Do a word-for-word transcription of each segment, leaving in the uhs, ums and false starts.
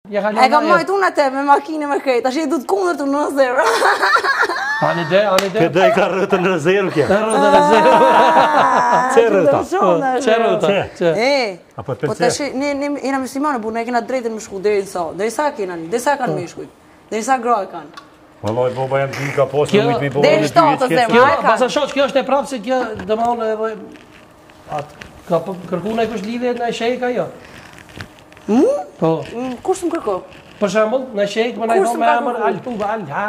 E ka majt unë atë me makinë me krejt, tash e du të kundër të në zero. Ani ide, ani ide. Këdo i ka rrëtën në zero kja. Rrëtën në zero. Që rrëta? Që rrëta? E, po tash ne jena muslimane, bu ne kena drejtën me shku deri në sa. Deri sa kena, deri sa kanë me shkujt. Deri sa gra e kanë. Vallaj, boba jam ty ka posë në ujtë mi boba Deri shtatës dhe Kjo, basa shoq, kjo është e prapë se kjo dëmonë edhe... Ka kërku në e kush lidhe në e shejka jo? Mu? Po. Kush më kërko? Për shembull, në shejk më na i thonë me emër Altuba Alha.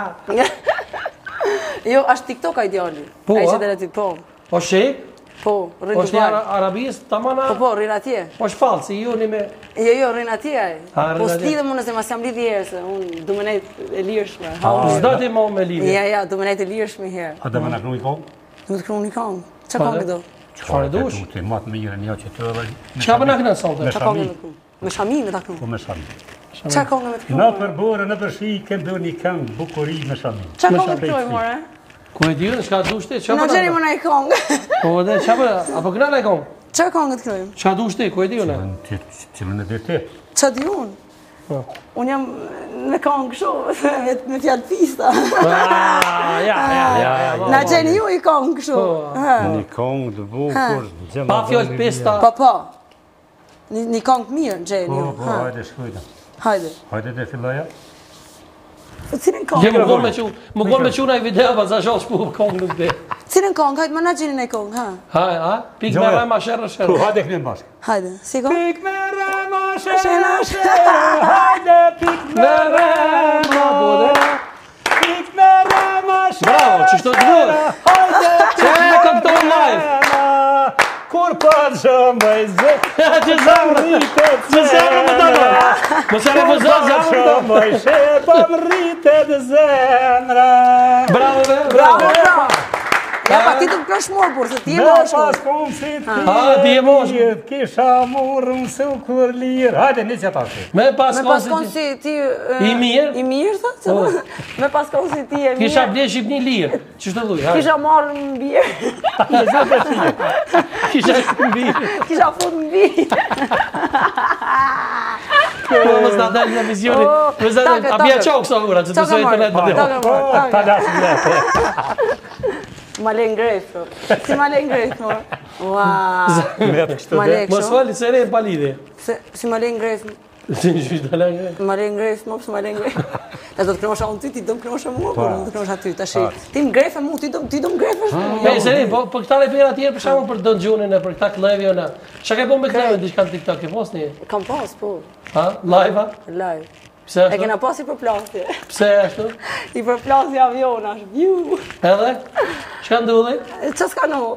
Jo, është TikTok a ideali. Po, a? Që ti, po. Po shejk? Po, rrinë Po është një Arabisë, tamana... Po, po, rrinë atje. Po është falë, si ju një me... Jo, jo, rrinë atje aj. Po s'lidhe mu nëse mas jam lidhë herë, se unë du me nejtë e lirëshme. S'da ti mo me lidhje? Ja, ja, du me nejtë e lirëshme herë. A dhe me në kru i kongë? Du me të kru një kongë. Qa kongë do? Qëfar e dush? Të matë me njërë një që të edhe... Qa për në kënë solte? Me shami. Me shami me ta kru? Po me shami. Qa kongë me të kru? Në përbore, në përshi, kem do një këngë bukuri me shami. Qa kongë të kroj, more? Ku e diu, s'ka dushti? Në gjeri më në i kongë. Po dhe, qa për, apo këna në i kongë? Qa kongë të krojmë? Qa dushti, ku e diu në? Qëllën e dhe ti. Qa di unë? Unë jam me kongë kësho, me fjallë pista. Ja, ja, ja. Në gjeni ju i kongë kësho. Një kongë të bukur. Pa fjallë pista. Pa, pa. Një kongë mirë në gjeni ju. Po, po, hajde shkujta. Hajde. Hajde dhe filloja. Cilin kongë? Je më konë me që, më konë me që në i video, pa sa shosh shpu kongë nuk dhe. Cilin kongë? Hajde, më në gjeni në i kongë, ha? Hajde, ha? Pik me rema shërë shërë. Po, hajde kënë bashkë. Hajde, si kongë? Pik me rema shërë shërë, hajde pik me rema bodë. Pik me rema shërë. Bravo, që shto të duhe? Hajde që e këptojnë live. Kur për shumë e zë. Që zemë rritet Që zemë më të bërë. Më sërë më zë zemë më të bërë. Shepëm rritet zemra. Bravo, be, bravo. Bravo, ja, pa ti të më kësh morë, por se ti e moshë. Me pas kumë si ti. Ha, ti e moshë. Kisha murën se u kur lirë. Hajde, një që ta shi. Me pas konë si ti... I mirë. I mirë, thë? Me pas konë si ti e mirë. Kisha ble shqipni lirë. Që shtë dhuj? Kisha marrë më birë. Kisha shqipni birë. Kisha fut më birë. Po, mësë nga dalë në visioni. A bja qokë sa ura, që të sojë të letë më Ta lasë më letë. Ma le ngrejtë, si ma le ngrejtë, mor. Ua, më s'fali, se rejnë pa lidhe. Si ma le ngrejtë. Si në qysh të le ngrejtë. Ma le ngrejtë, mo, si ma le ngrejtë. E do të kënosha unë ty, ti do më kënosha mua, por më të kënosha ty, të shi. Ti më grejfe mu, ti do më grejfe shmu. Me, se rejnë, po këta repera tjerë për shamu për Don Gjunin e për këta klevjo në... Qa ke po me klevjo, diçka në TikTok, e pos një? Kam pas, po. Ha? Live, ha? Live. Pse ashtu? E kena pas i përplasje. Pse ashtu? I përplasje avionash, vju. Edhe? Qka ndodhi? Qa s'ka në ho?